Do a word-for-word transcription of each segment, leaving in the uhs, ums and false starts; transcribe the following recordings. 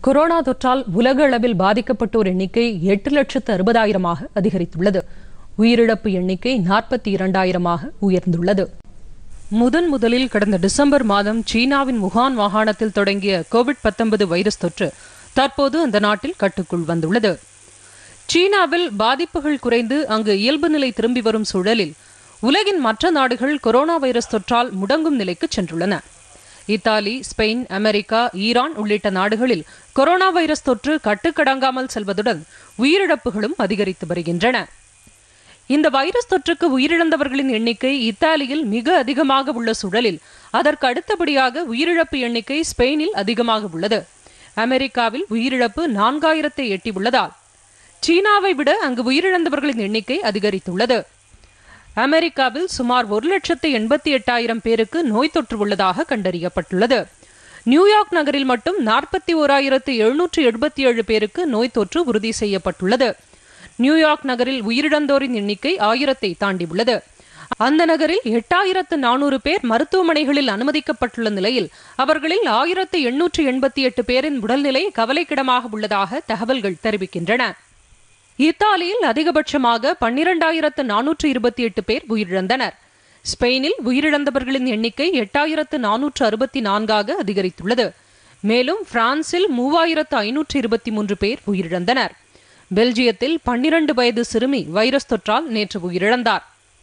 Corona தொற்றால் உலக அளவில் பாதிக்கப்பட்டோர் எண்ணிக்கை எட்டு லட்சத்து அறுபதாயிரமாக அதிகரித்துள்ளது. உயிரிழப்பு எண்ணிக்கை நாற்பத்தி இரண்டாயிரமாக உயர்ந்துள்ளது. முதன் முதலில் கடந்த டிசம்பர் மாதம் சீனாவின் வுஹான் மாகாணத்தில் தொடங்கிய கோவிட் பத்தொன்பது வைரஸ் தொற்று தற்போது அந்த நாட்டில் கட்டுக்குள் வந்துள்ளது. சீனாவில் பாதிப்புகள் குறைந்து அங்கு இயல்பு நிலை திரும்பி வரும் சூழலில் உலகின் மற்ற நாடுகள் கொரோனா வைரஸ் தொற்றால் முடங்கும் நிலைக்கு சென்றுள்ளன. இத்தாலி, ஸ்பெயின், அமெரிக்கா, ஈரான் உள்ளிட்ட நாடுகளில் கொரோனா வைரஸ் தொற்று கட்டுக்கடங்காமல் செல்வதுடன் உயிரிழப்புகளும் அதிகரித்து வருகின்றன. இந்த வைரஸ் தொற்றுக்கு உயிரிழந்தவர்களின் எண்ணிக்கை இத்தாலியில் மிக அதிகமாக உள்ள சூழலில் அதற்கு அடுத்தபடியாக உயிரிழப்பு எண்ணிக்கை ஸ்பெயினில் அதிகமாக உள்ளது. அமெரிக்காவில் உயிரிழப்பு நான்காயிரத்தை எட்டியுள்ளதால் சீனாவை விட அங்கு உயிரிழந்தவர்களின் எண்ணிக்கை அதிகரித்துள்ளது. அமெரிக்காவில் சுமார் ஒரு லட்சத்து எண்பத்தி எட்டாயிரம் பேருக்கு நோய் தொற்று உள்ளதாக கண்டறியப்பட்டுள்ளது. நியூயார்க் நகரில் மட்டும் நாற்பத்தி ஓராயிரத்து எழுநூற்று எழுபத்தி ஏழு பேருக்கு நோய் தொற்று உறுதி செய்யப்பட்டுள்ளது. நியூயார்க் நகரில் உயிரிழந்தோரின் எண்ணிக்கை ஆயிரத்தை தாண்டியுள்ளது. அந்த நகரில் எட்டாயிரத்து நானூறு பேர் மருத்துவமனைகளில் அனுமதிக்கப்பட்டுள்ள நிலையில் அவர்களில் ஆயிரத்து எண்ணூற்று எண்பத்தி எட்டு பேரின் உடல்நிலை கவலைக்கிடமாக உள்ளதாக தகவல்கள் தெரிவிக்கின்றன. இத்தாலியில் அதிகபட்சமாக பன்னிரண்டாயிரத்து நானூற்று இருபத்தி எட்டு பேர் உயிரிழந்தனர். ஸ்பெயினில் உயிரிழந்தவர்களின் எண்ணிக்கை எட்டாயிரத்து நானூற்று அறுபத்தி நான்காக அதிகரித்துள்ளது. மேலும் பிரான்சில் மூவாயிரத்து ஐநூற்று இருபத்தி மூன்று பேர் உயிரிழந்தனர். பெல்ஜியத்தில் பன்னிரண்டு வயது சிறுமி வைரஸ் தொற்றால் நேற்று உயிரிழந்தார்.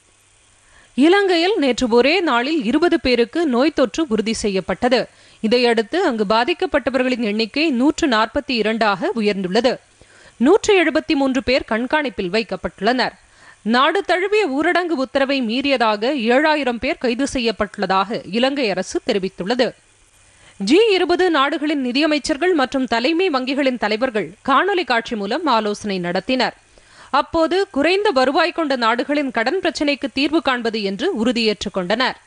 இலங்கையில் நேற்று ஒரே நாளில் இருபது பேருக்கு நோய் தொற்று உறுதி செய்யப்பட்டது. இதையடுத்து அங்கு பாதிக்கப்பட்டவர்களின் எண்ணிக்கை நூற்று நாற்பத்தி இரண்டாக உயர்ந்துள்ளது. நூற்று எழுபத்தி மூன்று பேர் கண்காணிப்பில் வைக்கப்பட்டுள்ளனர். நாடு தழுவிய ஊரடங்கு உத்தரவை மீறியதாக ஏழாயிரம் பேர் கைது செய்யப்பட்டுள்ளதாக இலங்கை அரசு தெரிவித்துள்ளது. ஜி இருபது நாடுகளின் நிதியமைச்சர்கள் மற்றும் தலைமை வங்கிகளின் தலைவர்கள் காணொலி காட்சி மூலம் ஆலோசனை நடத்தினர். அப்போது குறைந்த வருவாய் கொண்ட நாடுகளின் கடன் பிரச்சினைக்கு தீர்வு காண்பது என்று உறுதியேற்றுக் கொண்டனர்.